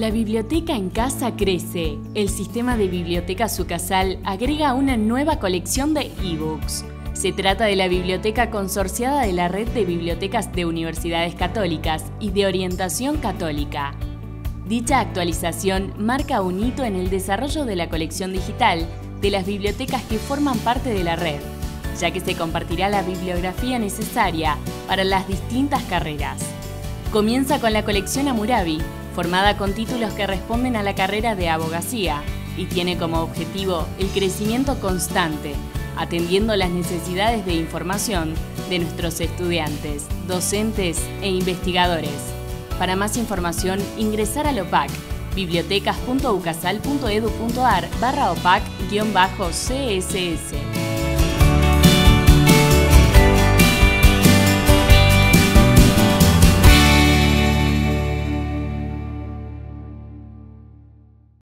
La biblioteca en casa crece. El sistema de bibliotecas Ucasal agrega una nueva colección de ebooks. Se trata de la biblioteca consorciada de la Red de Bibliotecas de Universidades Católicas y de Orientación Católica. Dicha actualización marca un hito en el desarrollo de la colección digital de las bibliotecas que forman parte de la red, ya que se compartirá la bibliografía necesaria para las distintas carreras. Comienza con la colección Hammurabi, formada con títulos que responden a la carrera de abogacía y tiene como objetivo el crecimiento constante, atendiendo las necesidades de información de nuestros estudiantes, docentes e investigadores. Para más información, ingresar al OPAC, bibliotecas.ucasal.edu.ar/OPAC-CSS.